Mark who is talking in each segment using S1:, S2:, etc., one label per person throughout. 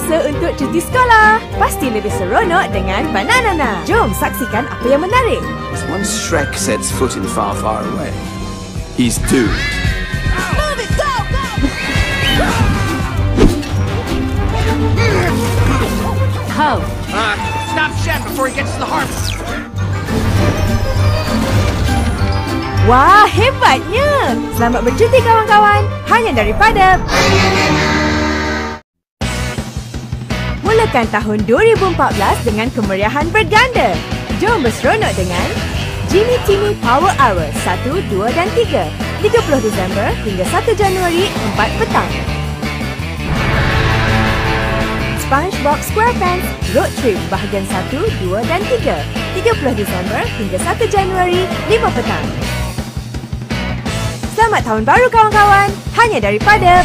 S1: masa untuk cuti sekolah. Pasti lebih seronok dengan Bananana. Jom saksikan apa yang menarik.
S2: Once Shrek sets foot in Far, Far Away, he's doomed.
S1: Move it, go, go! How?
S3: Stop Shen before he gets to the harbor.
S1: Wah, hebatnya! Selamat bercuti kawan-kawan. Hanya daripada... Mulakan tahun 2014 dengan kemeriahan berganda. Jom berseronok dengan Jimmy Timmy Power Hour 1, 2 dan 3. 30 Disember hingga 1 Januari 4 petang. SpongeBob SquarePants Road Trip bahagian 1, 2 dan 3. 30 Disember hingga 1 Januari 5 petang. Selamat tahun baru kawan-kawan. Hanya daripada...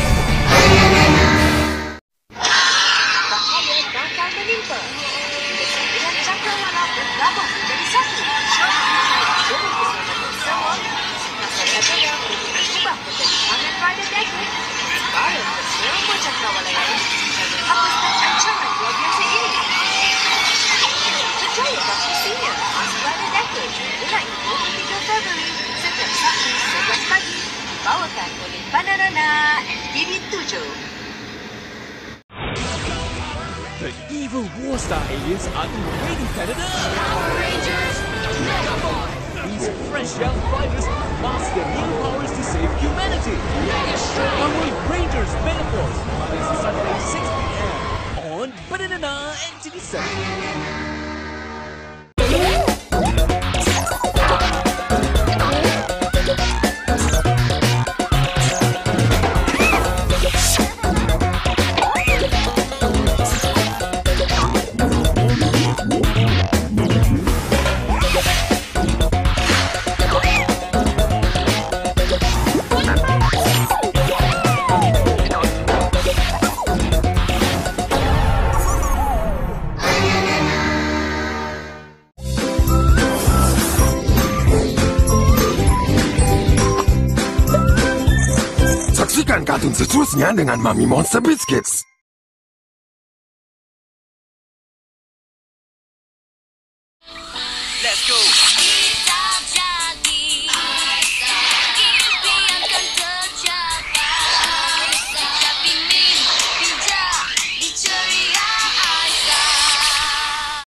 S4: Bahaya bakal menimpa. Dengan cakra mana bergabung menjadi satu. Demi keselamatan semua, kasar-kasarnya perlu berubah menjadi Kamen Rider Deckard. Baru ke semua cakrawala lain dan menghapuskan ancaman luar biasa ini. Percayakan misinya Kamen Rider Deckard mulai 23 Februari setiap Sabtu 11 pagi dibawakan oleh Bananana MTV7.
S5: The evil War Star aliens are invading Canada! Power Rangers! Megaboy! These fresh young fighters master their new powers to save humanity! Mega Strike! Power Rangers Megaforce! This is Saturday 6 p.m. on Bananana MTV7.
S6: Saksikan kartun seterusnya dengan Mami Monster Biscuits.